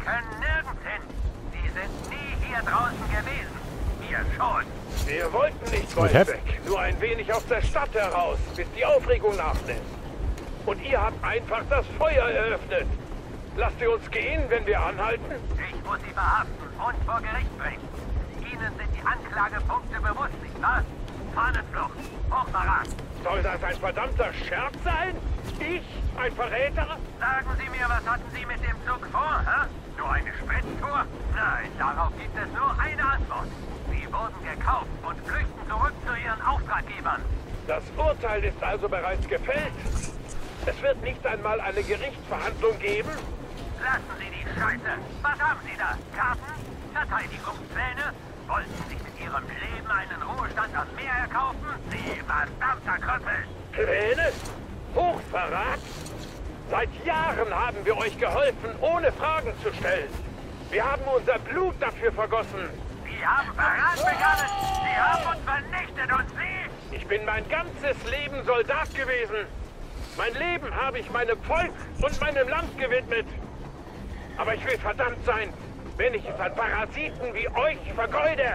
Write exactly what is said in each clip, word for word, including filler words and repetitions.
können nirgends hin. Sie sind nie hier draußen gewesen. Wir schon. Wir wollten nicht weit weg. Nur ein wenig aus der Stadt heraus, bis die Aufregung nachlässt. Und ihr habt einfach das Feuer eröffnet. Lasst ihr uns gehen, wenn wir anhalten? Ich muss sie verhaften und vor Gericht bringen. Ihnen sind die Anklagepunkte bewusst, nicht wahr? Fahnenflucht, Hochverrat. Soll das ein verdammter Scherz sein? Ich? Ein Verräter? Sagen Sie mir, was hatten Sie mit dem Zug vor, hä? Nur eine Spritztour? Nein, darauf gibt es nur eine Antwort. Sie wurden gekauft und flüchten zurück zu Ihren Auftraggebern. Das Urteil ist also bereits gefällt. Es wird nicht einmal eine Gerichtsverhandlung geben? Lassen Sie die Scheiße. Was haben Sie da? Karten? Verteidigungspläne? Wollten Sie mit Ihrem Leben einen Ruhestand am Meer erkaufen? Sie verdammter Krüppel! Pläne? Hochverrat? Seit Jahren haben wir euch geholfen, ohne Fragen zu stellen. Wir haben unser Blut dafür vergossen. Sie haben Verrat begangen! Sie haben uns vernichtet und Sie... Ich bin mein ganzes Leben Soldat gewesen. Mein Leben habe ich meinem Volk und meinem Land gewidmet. Aber ich will verdammt sein, wenn ich es an Parasiten wie euch vergeude.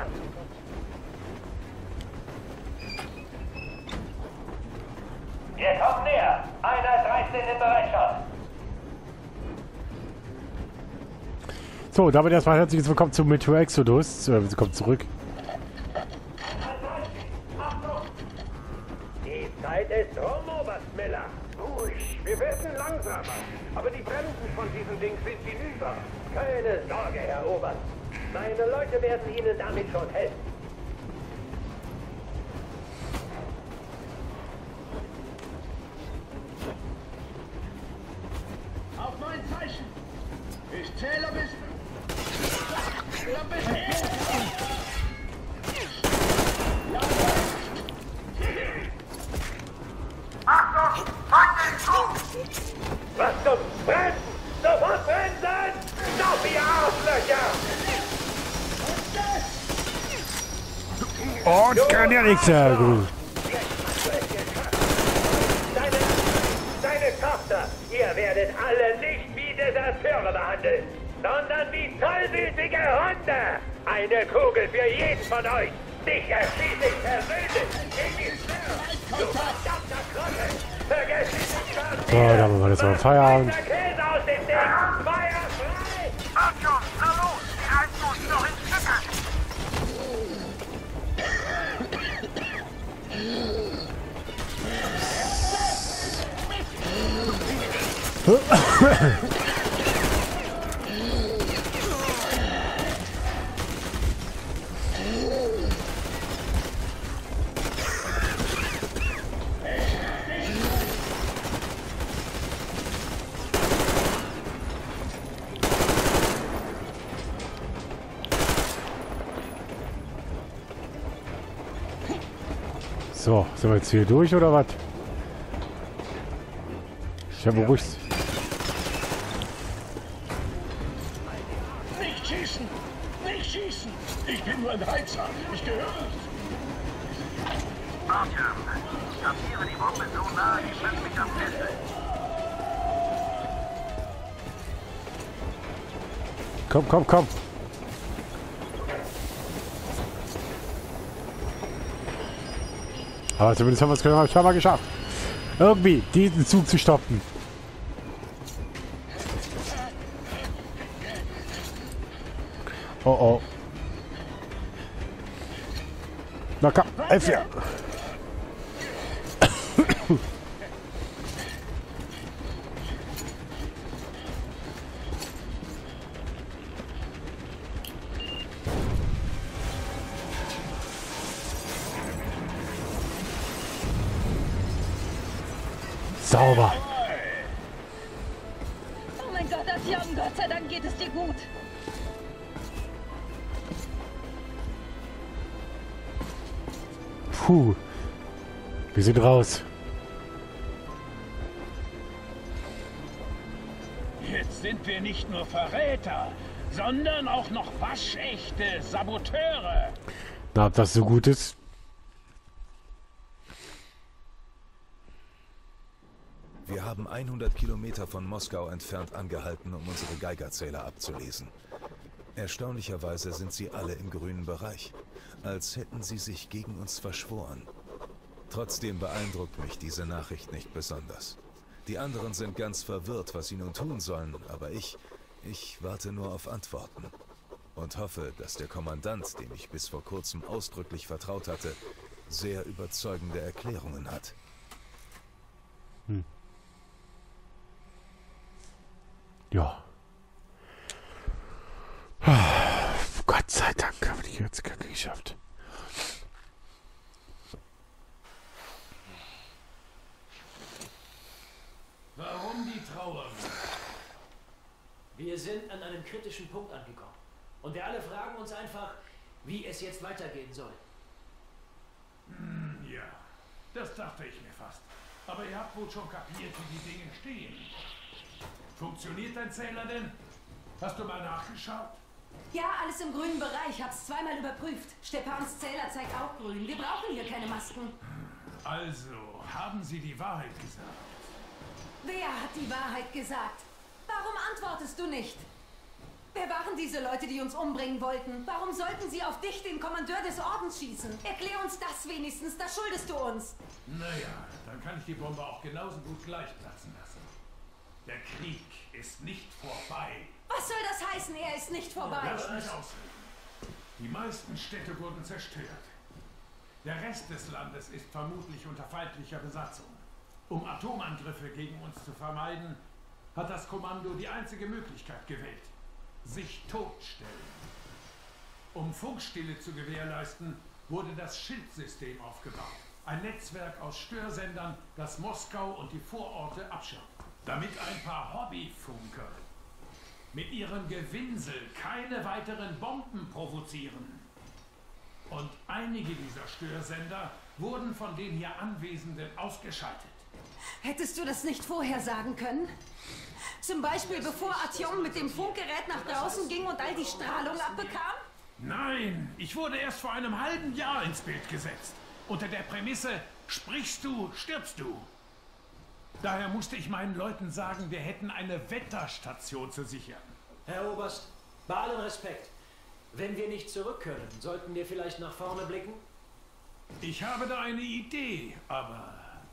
Wir kommen näher. Einer dreizehn in Bereitschaft. So, damit erstmal herzliches Willkommen zu Metro Exodus. Äh, Willkommen zurück. Die Zeit ist rum, Oberst Miller. Ruhig, wir werden langsamer. Aber die Bremsen von diesem Ding sind hinüber. Keine Sorge, Herr Oberst. Meine Leute werden Ihnen damit schon helfen. Auf mein Zeichen! Ich zähle bis... bis... Achtung! Fang Zug! Was zum Bremsen? Sofort bremsen! Stopp, ihr Arschlöcher! Oh, das kann ja nichts sagen. Deine, deine Tochter, ihr werdet alle nicht wie Deserteure behandelt, sondern wie tollwütige Hunde! Eine Kugel für jeden von euch! Dich erschieße ich persönlich! In die Stirn! Du verdammter Krüppel! Vergesst nicht, So, dann machen wir das mal Feierabend. Käse aus dem Ding! Feuer frei! Artyom, na los! Die halten uns noch in Stücke! So, sind wir jetzt hier durch oder was? Ich habe ruhig. Nicht schießen! Nicht schießen! Ich bin nur ein Heizer. Ich gehöre nicht. Artyom, ich platziere die Bombe so nah, die schwimmt mich am Felde. Komm, komm, komm. Aber zumindest haben wir es schon mal geschafft. Irgendwie diesen Zug zu stoppen. Oh oh. Na komm, F vier. Sauber. Oh mein Gott, Artyom, Gott sei Dank geht es dir gut. Puh. Wir sind raus. Jetzt sind wir nicht nur Verräter, sondern auch noch waschechte Saboteure. Na, ob das so gut ist? Wir haben hundert Kilometer von Moskau entfernt angehalten, um unsere Geigerzähler abzulesen. Erstaunlicherweise sind sie alle im grünen Bereich, als hätten sie sich gegen uns verschworen. Trotzdem beeindruckt mich diese Nachricht nicht besonders. Die anderen sind ganz verwirrt, was sie nun tun sollen, aber ich, ich warte nur auf Antworten. Und hoffe, dass der Kommandant, dem ich bis vor kurzem ausdrücklich vertraut hatte, sehr überzeugende Erklärungen hat. Hm. Ja. Gott sei Dank habe ich jetzt Kacke geschafft. Warum die Trauer? Wir sind an einem kritischen Punkt angekommen. Und wir alle fragen uns einfach, wie es jetzt weitergehen soll. Hm, ja, das dachte ich mir fast. Aber ihr habt wohl schon kapiert, wie die Dinge stehen. Funktioniert dein Zähler denn? Hast du mal nachgeschaut? Ja, alles im grünen Bereich. Hab's zweimal überprüft. Stepans Zähler zeigt auch grün. Wir brauchen hier keine Masken. Also, haben sie die Wahrheit gesagt? Wer hat die Wahrheit gesagt? Warum antwortest du nicht? Wer waren diese Leute, die uns umbringen wollten? Warum sollten sie auf dich, den Kommandeur des Ordens, schießen? Erklär uns das wenigstens, das schuldest du uns. Naja, dann kann ich die Bombe auch genauso gut gleich platzen lassen. Der Krieg ist nicht vorbei. Was soll das heißen, er ist nicht vorbei? Lass mich ausreden. Die meisten Städte wurden zerstört. Der Rest des Landes ist vermutlich unter feindlicher Besatzung. Um Atomangriffe gegen uns zu vermeiden, hat das Kommando die einzige Möglichkeit gewählt: sich totstellen. Um Funkstille zu gewährleisten, wurde das Schildsystem aufgebaut. Ein Netzwerk aus Störsendern, das Moskau und die Vororte abschirmt. Damit ein paar Hobbyfunker mit ihrem Gewinsel keine weiteren Bomben provozieren. Und einige dieser Störsender wurden von den hier Anwesenden ausgeschaltet. Hättest du das nicht vorher sagen können? Zum Beispiel bevor Artyom mit dem Funkgerät nach draußen ging und all die Strahlung abbekam? Nein, ich wurde erst vor einem halben Jahr ins Bild gesetzt. Unter der Prämisse, sprichst du, stirbst du. Daher musste ich meinen Leuten sagen, wir hätten eine Wetterstation zu sichern. Herr Oberst, bei allem Respekt, wenn wir nicht zurück können, sollten wir vielleicht nach vorne blicken? Ich habe da eine Idee, aber...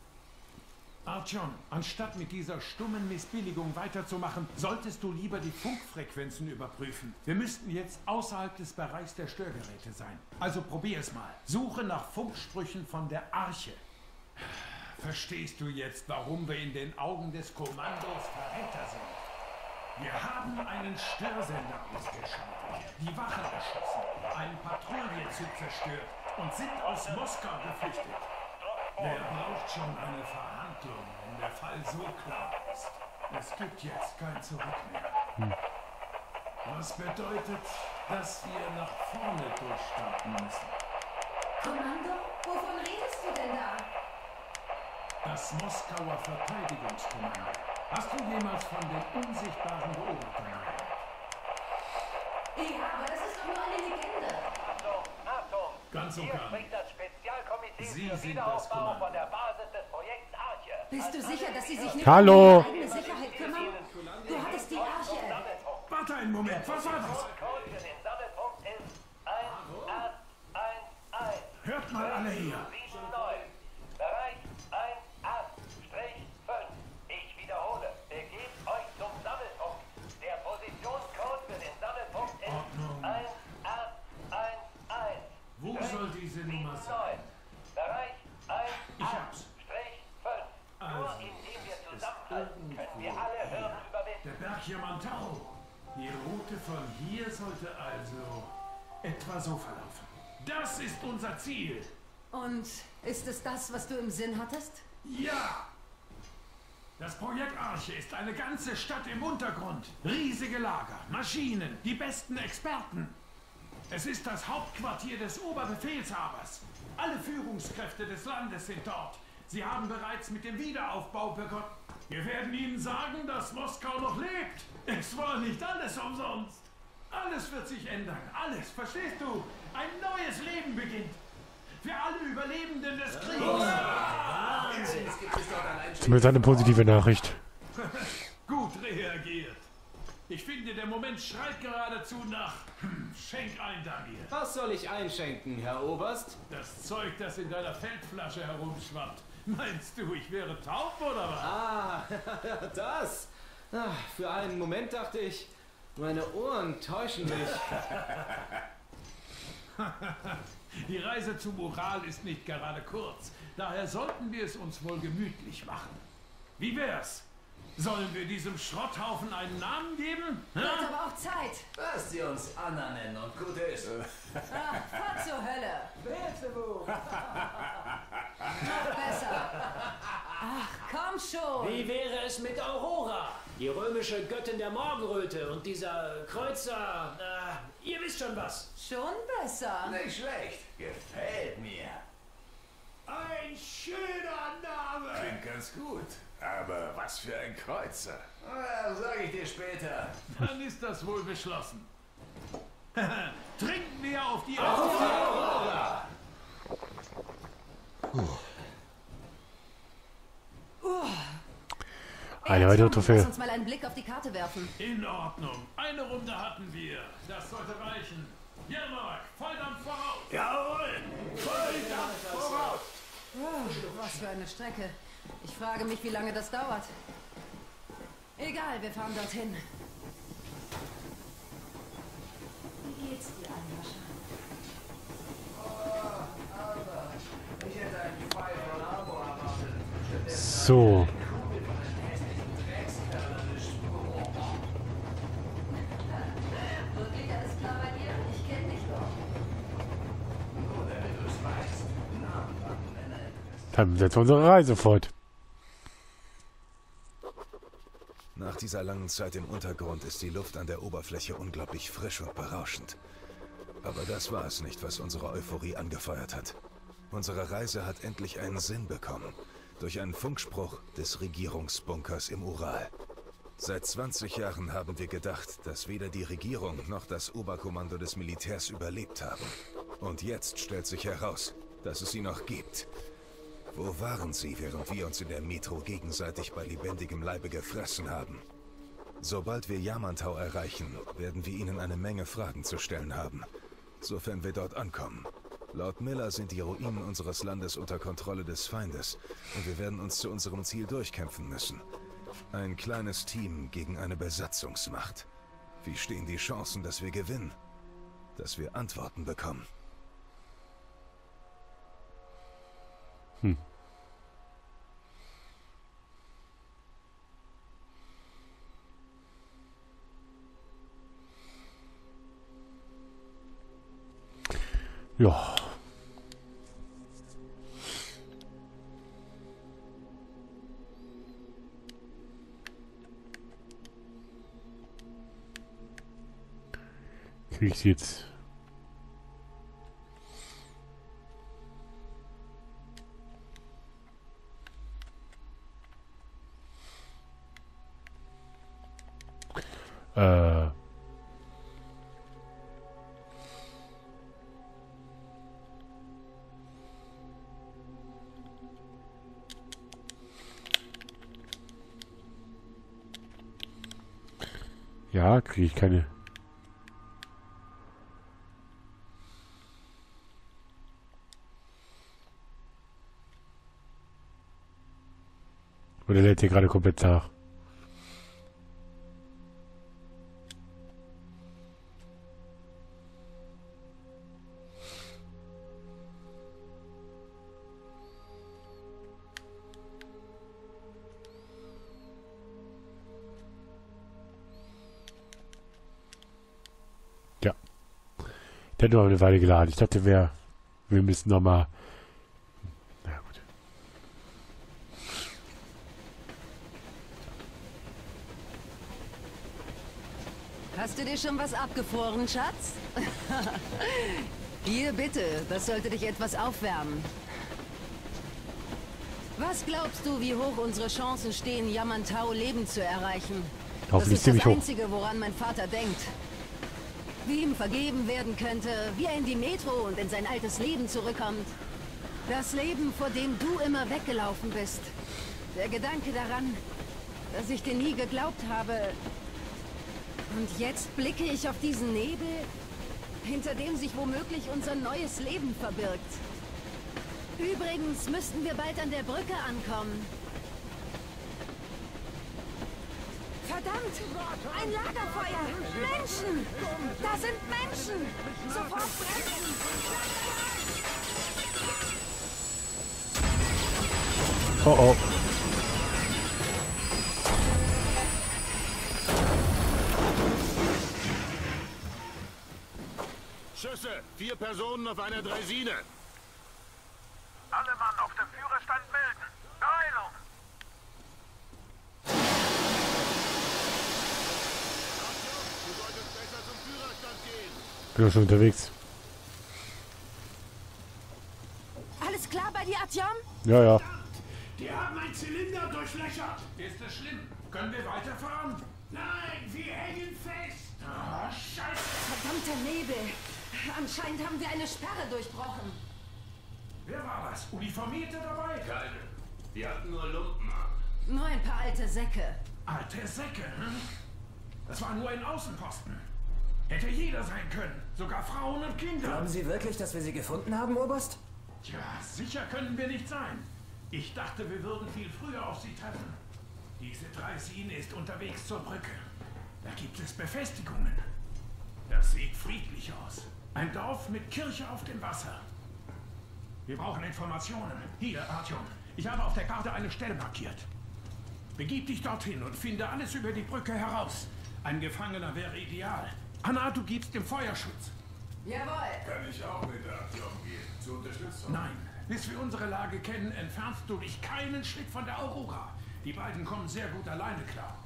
Artyom, anstatt mit dieser stummen Missbilligung weiterzumachen, solltest du lieber die Funkfrequenzen überprüfen. Wir müssten jetzt außerhalb des Bereichs der Störgeräte sein. Also probier es mal. Suche nach Funksprüchen von der Arche. Verstehst du jetzt, warum wir in den Augen des Kommandos Verräter sind? Wir haben einen Störsender ausgeschaltet, die Wachen erschossen, einen Patrouillenzug zerstört und sind aus Moskau geflüchtet. Wer braucht schon eine Verhandlung, wenn der Fall so klar ist? Es gibt jetzt kein Zurück mehr. Hm. Was bedeutet, dass wir nach vorne durchstarten müssen? Kommando? Wovon redest du denn da? Das Moskauer Verteidigungskommando. Hast du jemals von den unsichtbaren Beobachtern gehört? Ja, aber das ist doch nur eine Legende. Achtung, Achtung! Ganz und Hier gar spricht das Spezialkomitee Sie für sind Wiederaufbau das Kommando. von der Basis des Projekts Arche. Bist du sicher, dass sie sich nicht Hallo? um ihre eigene Sicherheit kümmern? Du hattest die Arche erwähnt. Warte einen Moment, was war das? Code für den Sammelpunkt ist eins acht eins eins. Hört mal alle hier. sieben neun. Bereich eins acht fünf. Ich wiederhole, begebt euch zum Sammelpunkt. Der Positionscode für den Sammelpunkt ist Ordnung. eins acht eins eins. Wo soll diese Nummer sein? Bereich Ich hab's. eins fünf. Nur Also, indem wir ist zusammenhalten, können wir irgendwo alle Hürden hier. überwinden. Der Berg Yamantau. Die Route von hier sollte also etwa so verlaufen. Das ist unser Ziel. Und ist es das, was du im Sinn hattest? Ja! Das Projekt Arche ist eine ganze Stadt im Untergrund. Riesige Lager, Maschinen, die besten Experten. Es ist das Hauptquartier des Oberbefehlshabers. Alle Führungskräfte des Landes sind dort. Sie haben bereits mit dem Wiederaufbau begonnen. Wir werden Ihnen sagen, dass Moskau noch lebt. Es war nicht alles umsonst. Alles wird sich ändern. Alles, verstehst du? Ein neues Leben beginnt. Für alle Überlebenden des Krieges. Zumindest eine positive Nachricht. Gut reagiert. Ich finde, der Moment schreit geradezu nach hm, Schenk ein, Daniel. Was soll ich einschenken, Herr Oberst? Das Zeug, das in deiner Feldflasche herumschwappt. Meinst du, ich wäre taub oder was? Ah, das. Ach, für einen Moment dachte ich, meine Ohren täuschen mich. Die Reise zum Ural ist nicht gerade kurz. Daher sollten wir es uns wohl gemütlich machen. Wie wär's? Sollen wir diesem Schrotthaufen einen Namen geben? Wird aber auch Zeit. Lasst sie uns Anna nennen und gut ist. Ah, fahr zur Hölle. Beelzebub. Noch besser. Ach, komm schon. Wie wäre es mit Aurora? Die römische Göttin der Morgenröte und dieser Kreuzer, äh, ihr wisst schon was. Schon besser. Nicht schlecht. Gefällt mir. Ein schöner Name! Klingt ganz gut. Aber was für ein Kreuzer. Na, sag ich dir später. Dann ist das wohl beschlossen. Trinken wir auf die Aurora! Eine weitere Trophäe. Lass uns mal einen Blick auf die Karte werfen. In Ordnung. Eine Runde hatten wir. Das sollte reichen. Jermark, Volldampf voraus! Jawohl! Volldampf voraus! Oh, was für eine Strecke. Ich frage mich, wie lange das dauert. Egal, wir fahren dorthin. Wie geht's dir, Aljoscha? Ich hätte einen Pfeil von Abo erwartet. So. Wirklich alles klar bei dir? Ich kenn dich doch. Nur damit du es weißt. Namen waren Männer. Dann setzen wir unsere Reise fort. Nach dieser langen Zeit im Untergrund ist die Luft an der Oberfläche unglaublich frisch und berauschend. Aber das war es nicht, was unsere Euphorie angefeuert hat. Unsere Reise hat endlich einen Sinn bekommen. Durch einen Funkspruch des Regierungsbunkers im Ural. Seit zwanzig Jahren haben wir gedacht, dass weder die Regierung noch das Oberkommando des Militärs überlebt haben. Und jetzt stellt sich heraus, dass es sie noch gibt. Wo waren sie, während wir uns in der Metro gegenseitig bei lebendigem Leibe gefressen haben? Sobald wir Yamantau erreichen, werden wir ihnen eine Menge Fragen zu stellen haben, sofern wir dort ankommen. Laut Miller sind die Ruinen unseres Landes unter Kontrolle des Feindes und wir werden uns zu unserem Ziel durchkämpfen müssen. Ein kleines Team gegen eine Besatzungsmacht. Wie stehen die Chancen, dass wir gewinnen? Dass wir Antworten bekommen? Hm. Ja. Krieg ich jetzt? Äh. Ja, kriege ich keine. Oder lädt hier gerade komplett nach? Ja. Der hat nur eine Weile geladen. Ich dachte, wir, wir müssen noch mal. Na gut. Hast du dir schon was abgefroren, Schatz? Hier, bitte. Das sollte dich etwas aufwärmen. Was glaubst du, wie hoch unsere Chancen stehen, Yamantau lebend zu erreichen? Das ist das Einzige, woran mein Vater denkt. Wie ihm vergeben werden könnte, wie er in die Metro und in sein altes Leben zurückkommt. Das Leben, vor dem du immer weggelaufen bist. Der Gedanke daran, dass ich dir nie geglaubt habe. Und jetzt blicke ich auf diesen Nebel, hinter dem sich womöglich unser neues Leben verbirgt. Übrigens müssten wir bald an der Brücke ankommen. Verdammt! Ein Lagerfeuer! Menschen! Da sind Menschen! Sofort bremsen! Oh oh. Schüsse! Vier Personen auf einer Draisine! Alle Mann auf dem Führerstand melden! Beeilung! Du solltest besser zum Führerstand gehen! Bin doch schon unterwegs. Alles klar bei dir, Artyom? Ja, ja. Die haben einen Zylinder durchlöchert. Ist das schlimm? Können wir weiterfahren? Nein, wir hängen fest. Oh, Scheiße. Verdammter Nebel. Anscheinend haben wir eine Sperre durchbrochen. Wer war das? Uniformierte dabei? Keine. Die hatten nur Lumpen an. Nur ein paar alte Säcke. Alte Säcke, hm? Das war nur ein Außenposten. Hätte jeder sein können. Sogar Frauen und Kinder. Glauben Sie wirklich, dass wir sie gefunden haben, Oberst? Tja, sicher können wir nicht sein. Ich dachte, wir würden viel früher auf sie treffen. Diese Draisine ist unterwegs zur Brücke. Da gibt es Befestigungen. Das sieht friedlich aus. Ein Dorf mit Kirche auf dem Wasser. Wir brauchen Informationen. Hier, Artyom. Ich habe auf der Karte eine Stelle markiert. Begib dich dorthin und finde alles über die Brücke heraus. Ein Gefangener wäre ideal. Anna, du gibst dem Feuerschutz. Jawohl. Kann ich auch mit Artyom gehen? Zur Unterstützung? Nein. Bis wir unsere Lage kennen, entfernst du dich keinen Schritt von der Aurora. Die beiden kommen sehr gut alleine klar.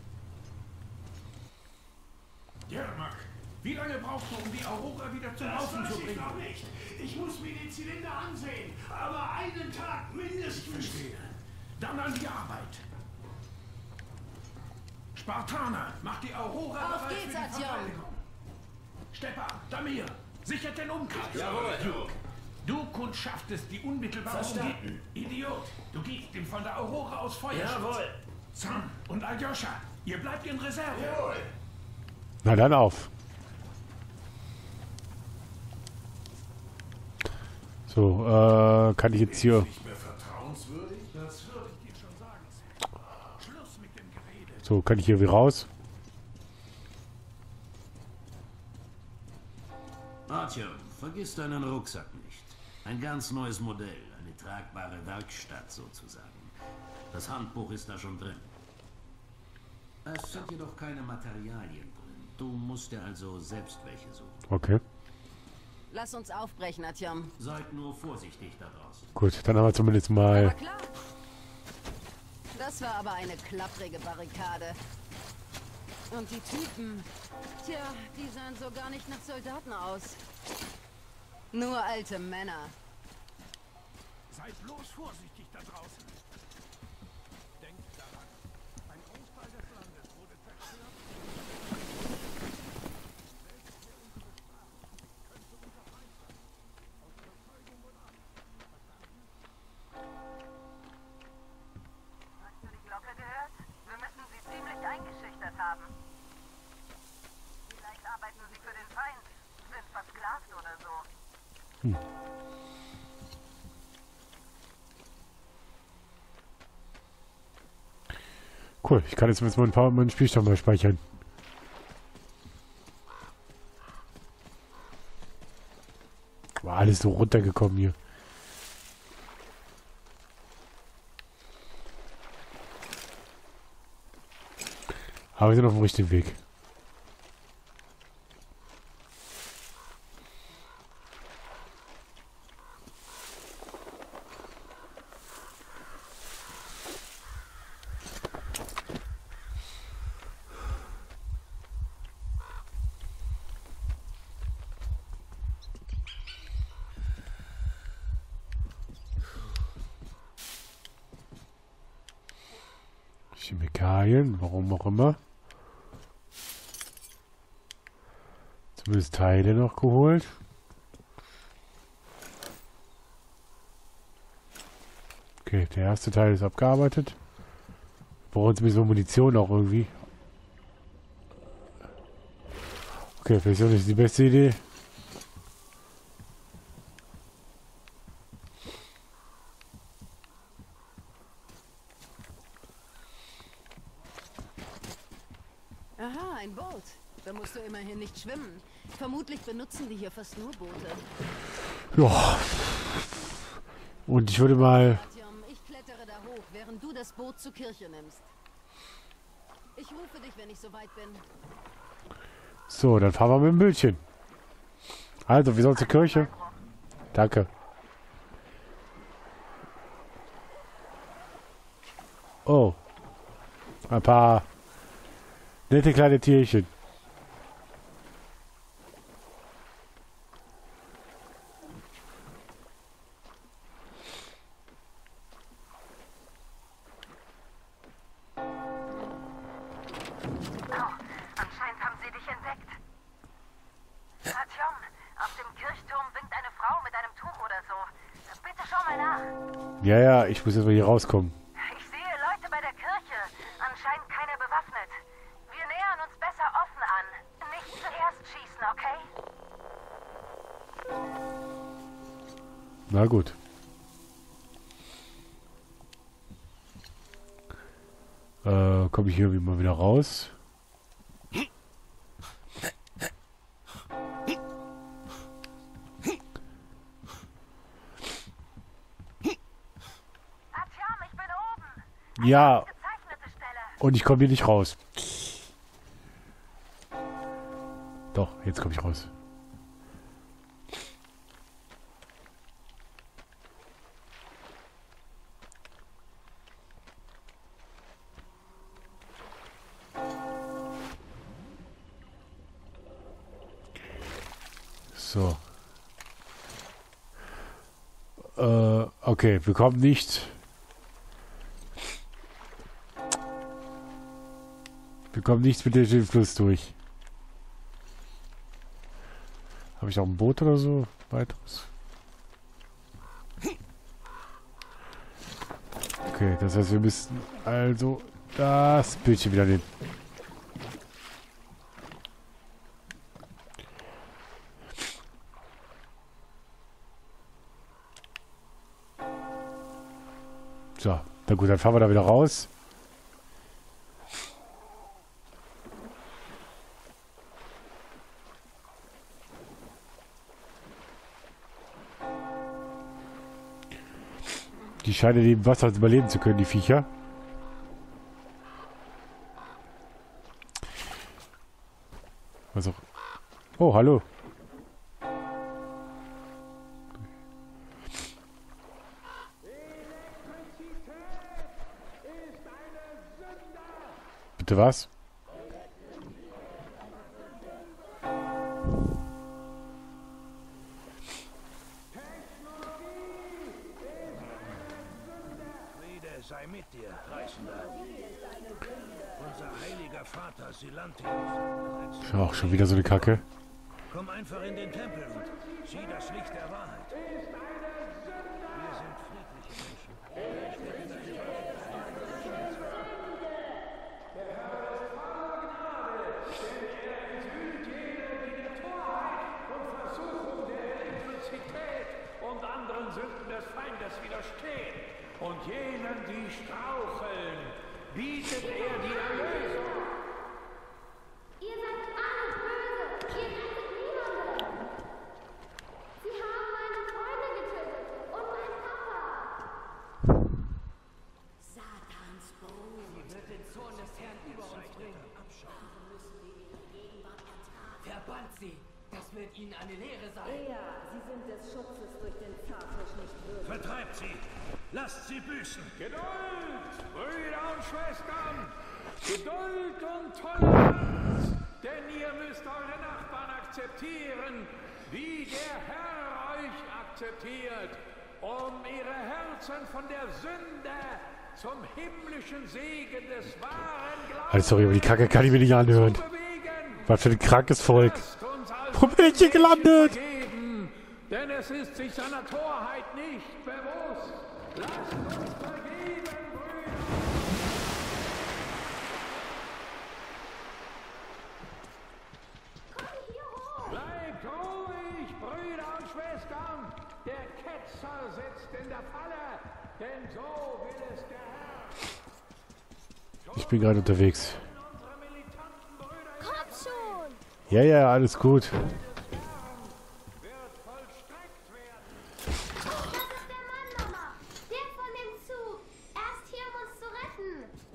Jermak, wie lange brauchst du, um die Aurora wieder zum Laufen zu bringen? Ich noch nicht. Ich muss mir den Zylinder ansehen. Aber einen Tag mindestens. Ich verstehe. Dann an die Arbeit. Spartaner, mach die Aurora Auf bereit geht's, für die Artyom. Verteidigung. Stepan, Damir, sichert den Umkreis. Jawohl, Duke. Du kundschaftest die unmittelbare Verstanden. Umgebung. Idiot, du gibst ihm von der Aurora aus Feuerschutz. Jawohl. Sam und Aljoscha, ihr bleibt in Reserve. Jawohl. Na dann auf. So, äh, kann ich jetzt hier... Nicht mehr vertrauenswürdig? Das würde ich dir schon sagen. Schluss mit dem Gerede. So, kann ich hier wieder raus? Artyom, vergiss deinen Rucksack nicht. Ein ganz neues Modell, eine tragbare Werkstatt sozusagen. Das Handbuch ist da schon drin. Es sind jedoch keine Materialien drin. Du musst dir also selbst welche suchen. Okay. Lass uns aufbrechen, Artyom. Seid nur vorsichtig da draußen. Gut, dann haben wir zumindest Aber mal... klar. Das war aber eine klapprige Barrikade. Und die Typen... Tja, die sahen so gar nicht nach Soldaten aus. Nur alte Männer. Seid bloß vorsichtig da draußen. Denkt daran, ein Großteil des Landes wurde zerstört. Hast du die Glocke gehört? Wir müssen sie ziemlich eingeschüchtert haben. Vielleicht arbeiten sie für den Feind, sind versklavt oder so. Hm. Cool, ich kann jetzt mal ein paar meinen Spielstand mal speichern. War alles so runtergekommen hier. Aber wir sind auf dem richtigen Weg. Chemikalien, warum auch immer. Zumindest Teile noch geholt. Okay, der erste Teil ist abgearbeitet. Wir brauchen uns ein bisschen Munition auch irgendwie. Okay, vielleicht ist das die beste Idee. Aha, ein Boot. Da musst du immerhin nicht schwimmen. Vermutlich benutzen die hier fast nur Boote. Ja. Und ich würde mal... Ich klettere da hoch, während du das Boot zur Kirche nimmst. Ich rufe dich, wenn ich soweit bin. So, dann fahren wir mit dem Bötchen. Also, wir sollen zur Kirche. Danke. Oh. Ein paar nette kleine Tierchen. Ja, ja, ich muss jetzt mal hier rauskommen. Ich sehe Leute bei der Kirche. Anscheinend keiner bewaffnet. Wir nähern uns besser offen an. Nicht zuerst schießen, okay? Na gut. Äh, komme ich hier irgendwie mal wieder raus? Ja, und ich komme hier nicht raus. Doch, jetzt komme ich raus. So. Äh, okay, wir kommen nicht... Wir kommen nichts mit dem Fluss durch. Habe ich auch ein Boot oder so? Weiteres? Okay, das heißt, wir müssen also das Bildchen wieder nehmen. So, na gut, dann fahren wir da wieder raus. Die scheinen im Wasser überleben zu können, die Viecher. Was auch... Oh, hallo. Bitte was? Sei mit dir, Reisender. Unser heiliger Vater Silantius. Ist auch schon wieder so eine Kacke. Komm einfach in den Tempel und sieh das Licht der Wahrheit. Wir sind friedliche Menschen. Der Herr ist voller Gnade, denn er enthüllt jenen, die der Torheit und Versuchung der Elektrizität und anderen Sünden des Feindes widerstehen. Und jenen, die straucheln, bietet er die Erlösung. Ihr seid alle böse. Ihr rettet niemanden. Sie haben meine Freunde getötet und meinen Papa. Satans Brot. Sie wird den Zorn des Herrn über uns bringen. Warum müssen wir ihre Gegenwart ertragen? Verbannt sie. Das wird ihnen eine Lehre sein. Ja, sie sind des Schutzes durch den Pfarrfisch nicht würdig. Vertreibt sie. Lasst sie büßen. Geduld, Brüder und Schwestern. Geduld und Toleranz. Denn ihr müsst eure Nachbarn akzeptieren, wie der Herr euch akzeptiert, um ihre Herzen von der Sünde zum himmlischen Segen des wahren Glaubens. Also sorry, aber die Kacke kann ich mir nicht anhören. Was für ein krankes Volk. Wo bin ich hier gelandet? Denn es ist sich seiner Torheit nicht bewusst. Bleibt ruhig, Brüder und Schwestern! Der Ketzer sitzt in der Falle, denn so will es der Herr. Ich bin gerade unterwegs. Komm schon! Ja, ja, alles gut. Das ist der Mann, Mama! Der von dem Zug! Er ist hier, um uns zu retten!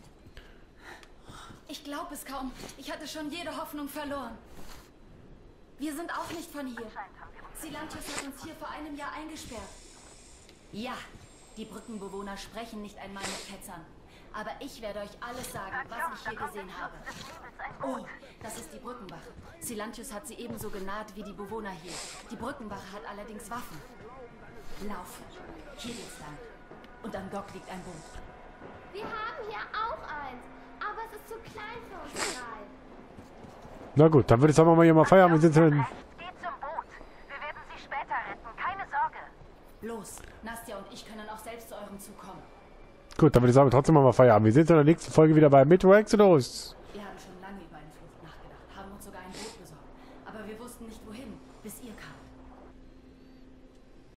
Ich glaube es kaum. Ich hatte schon jede Hoffnung verloren. Wir sind auch nicht von hier. Silantius hat uns hier vor einem Jahr eingesperrt. Ja, die Brückenbewohner sprechen nicht einmal mit Ketzern. Aber ich werde euch alles sagen, was ich hier gesehen habe. Oh, das ist die Brückenwache. Silantius hat sie ebenso genaht wie die Bewohner hier. Die Brückenwache hat allerdings Waffen. Laufen. Hier geht's lang. Und am Dock liegt ein Boot. Wir haben hier auch eins, aber es ist zu klein für uns drei. Na gut, dann würde ich sagen, wir hier mal Feierabend. Wir sind dann Geht zum Boot. Wir werden sie später retten. Keine Sorge. Los, Nastja und ich können auch selbst zu eurem Zug kommen. gut, dann würde ich sagen, trotzdem mal Feierabend. Wir sehen uns in der nächsten Folge wieder bei Metro Exodus.